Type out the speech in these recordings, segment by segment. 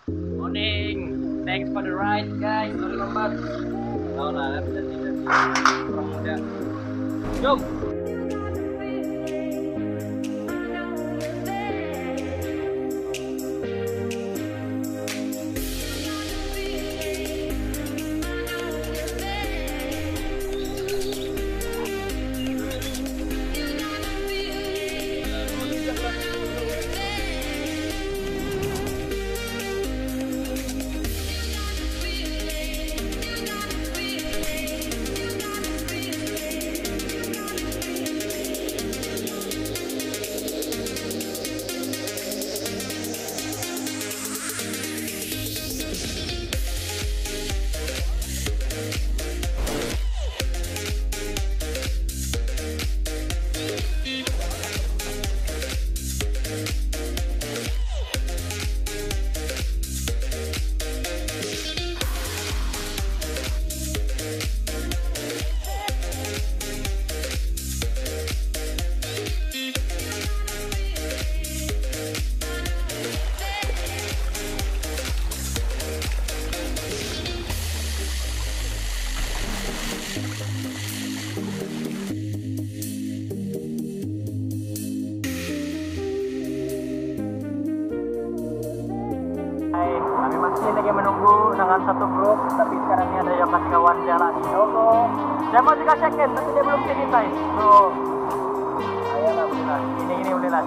Morning. Thanks for the ride, guys. Sorry lambat. Tahu lah, kurang muda. Jom. Kami masih lagi menunggu dengan satu grup, tapi sekarang ini ada yang kawan jalan Yoko. Saya mau juga check-in, tapi dia belum sanitize. So, ayolah bolehlah. Ini bolehlah.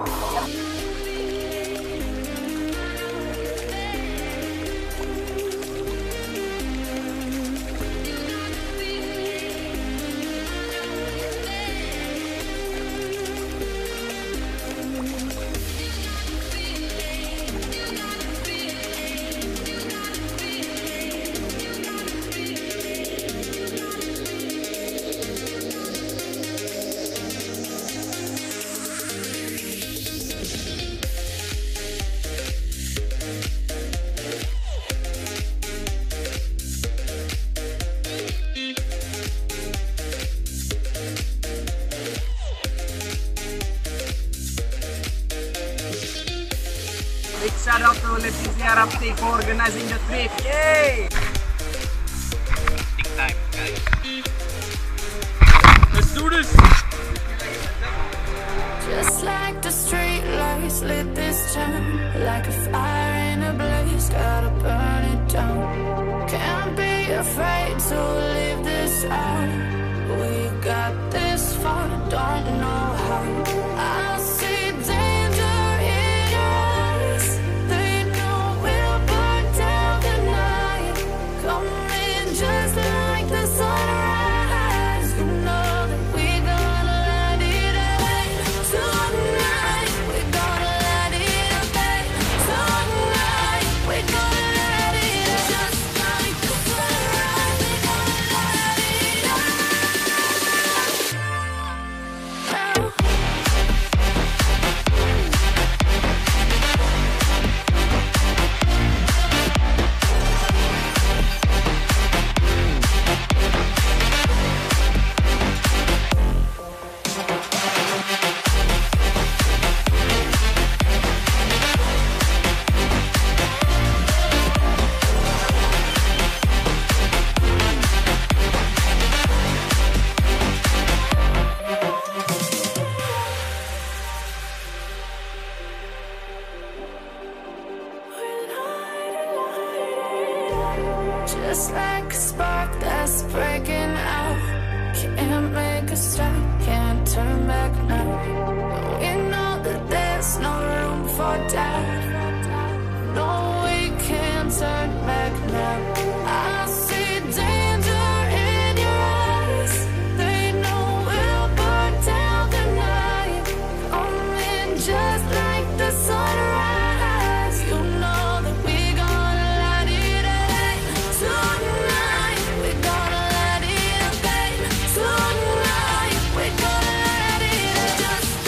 Big shout out to Letizia Rafting for organizing the trip. Yay! Big time, guys. Let's do this! Just like the street lights lit this town, like a fire in a blaze, gotta burn it down. Can't be afraid to leave this out. We got this far, don't know how. I see danger in your eyes. They know we'll burn down the night. Coming just like the sunrise. You know that we gonna let it rain. Tonight we gonna let it rain. Tonight we gonna let it rain. Just like the sunrise, we gonna let it rain. Just like a spark that's breaking out. Can't make a stop, can't turn back now. We know that there's no room for doubt. No, we can't turn back now. I see danger in your eyes. They know we'll burn down the night. Coming just like the sunrise. You know that we gonna let it rain. Tonight we gonna let it rain. Tonight we gonna let it rain. Just